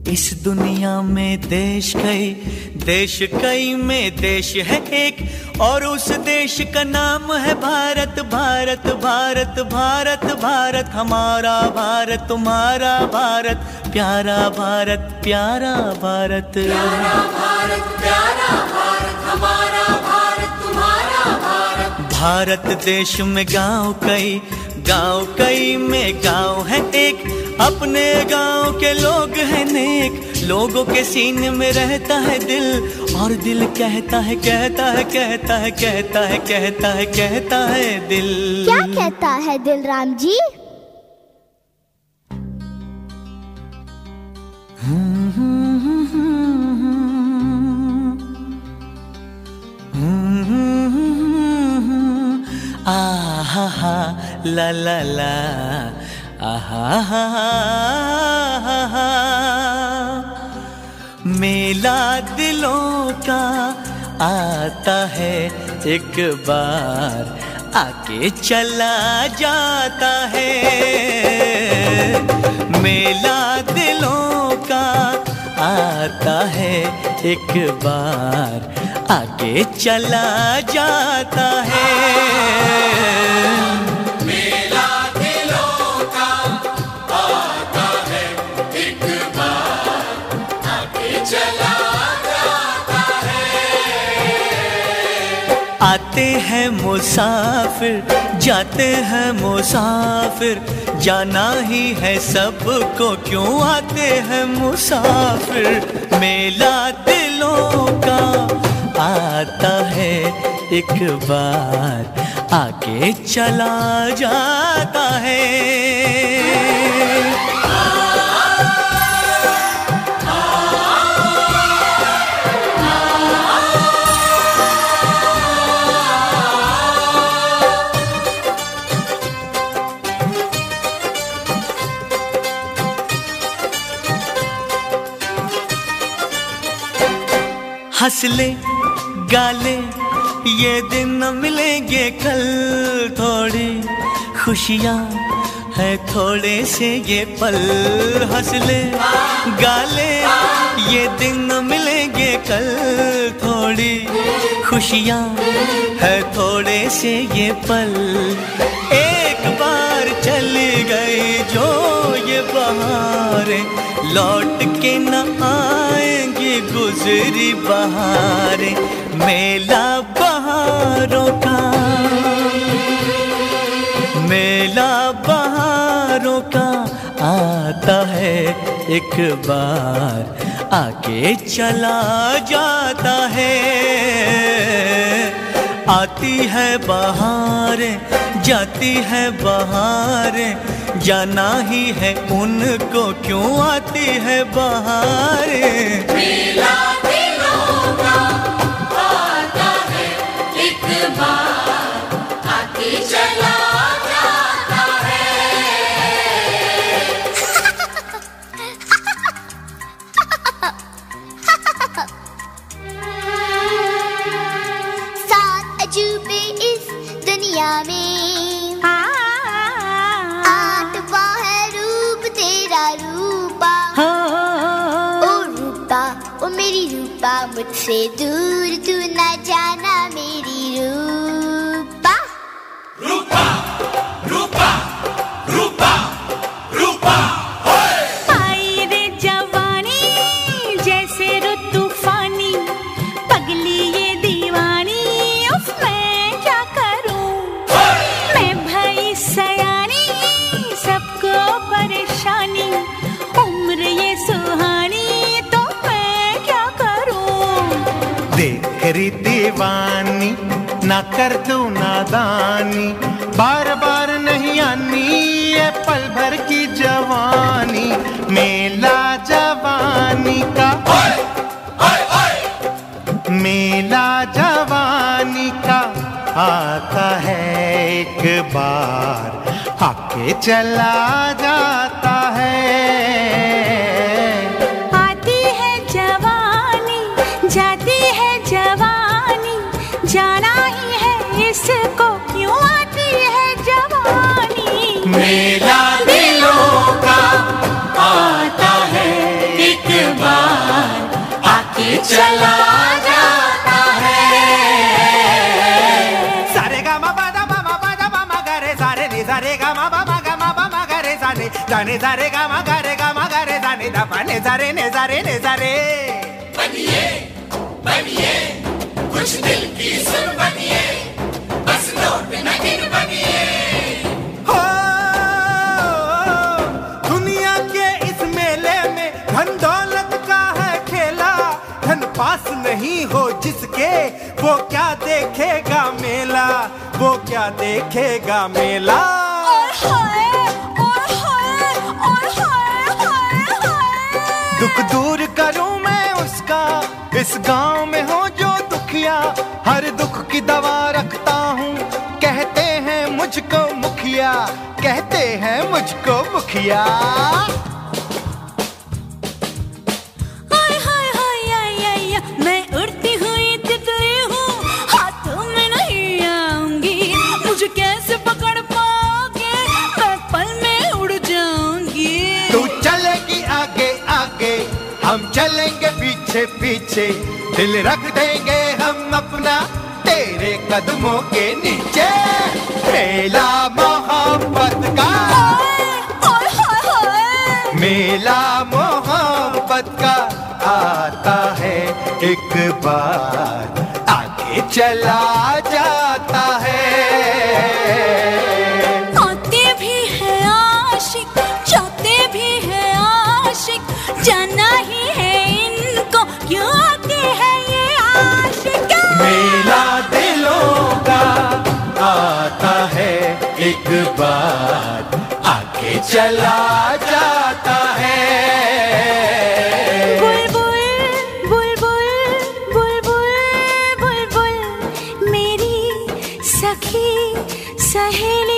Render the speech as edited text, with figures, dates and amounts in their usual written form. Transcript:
इस दुनिया में देश कई में देश है एक, और उस देश का नाम है भारत। भारत भारत भारत भारत हमारा भारत, तुम्हारा भारत, प्यारा भारत, प्यारा भारत, प्यारा भारत, प्यारा भारत, हमारा भारत, तुम्हारा भारत। भारत देश में गांव कई में गांव है एक, अपने गांव के लोग हैं नेक, लोगों के सीने में रहता है दिल, और दिल कहता है कहता है कहता है कहता है कहता है कहता है दिल। क्या कहता है दिल राम जी? आहा हा ला ला ला, आहा हा हा, मेला दिलों का आता है एक बार, आके चला जाता है। मेला दिलों का आता है एक बार, आके चला जाता है। मेला दिलों का आता है एक बार, आके चला जाता है। आते हैं मुसाफिर, जाते हैं मुसाफिर, जाना ही है सबको, क्यों आते हैं मुसाफिर। मेला दिलों का आता है एक बार, आके चला जाता है। हंस ले गाले ये दिन न मिलेंगे कल, थोड़ी खुशियाँ है थोड़े से ये पल। हंस ले गाले ये दिन न मिलेंगे कल, थोड़ी खुशियाँ है थोड़े से ये पल। एक बार चली गई जो ये बहारें, लौट के न आएंगी गुजरी बहारें। मेला बहारों का, मेला बहारों का आता है एक बार, आके चला जाता है। आती है बहारें, जाती है बहारें, जाना ही है उनको, क्यों आती है बहारें। मेला दिलों का आता है एक बार, आके चला जाता है। सात अजूबे इस दुनिया में, आठवां है रूप तेरा रूपा। ओ रूपा, ओ मेरी रूपा, मुझसे दूर तू न जाना मेरी रूपा। रूपा रूपा रूपा रूपा, आई रे जवानी जैसे रुत तूफानी, पगली ये दीवानी, उफ मैं क्या करूं। मैं भई सयानी, सबको परेशानी, उम्र ये सुहानी, तो मैं क्या करूं। देख री दीवानी, ना कर तू नादानी, बार बार नहीं आनी ये पल भर की जवानी। मेला जवानी का, मेला जवानी का आता है एक बार, आके चला जाता है। आती है जवानी, जाती है जवानी, जाना ही है इसको, क्यों आती है जवानी। मेला दिलों का आता है एक चला जाता है। सारे गा मा पा दा मा गा रे सारे नि सारे गा मा गा रे साने जाने सारे गा मा गा रे साने दा पा ने सारे बनिए बनिए कुछ दिल की सुन बनिए, बस नोट नगीन बनिए। हो दुनिया के इस मेले में धन दौलत का है खेला, धन पास नहीं हो जिसके वो क्या देखेगा मेला, वो क्या देखेगा मेला। दुख दूर करूं मैं उसका, इस गांव में हो जो दुखिया, हर दुख की दवा रखता हूँ। कहते हैं मुझको मुखिया, कहते हैं मुझको मुखिया। मैं उड़ती हुई तितली हूँ, हाथों में नहीं आऊंगी, मुझे कैसे पकड़ पाओगे, मैं पल में उड़ जाऊंगी। तू चलेगी आगे आगे, हम चलेंगे पीछे पीछे, दिल रख देंगे हम अपना तेरे कदमों के नीचे। मेला मोहब्बत का, मेला मोहब्बत का आता है एक बार, आगे चला जाता है। आते भी है आशिक, जाते भी है आशिक, जाना ही है इनको, क्यों आते हैं ये आशिक। मेला दिलों का आता है एक बार, आगे चला जाता है। बुलबुल बुलबुल बुलबुल बुलबुल मेरी सखी सहेली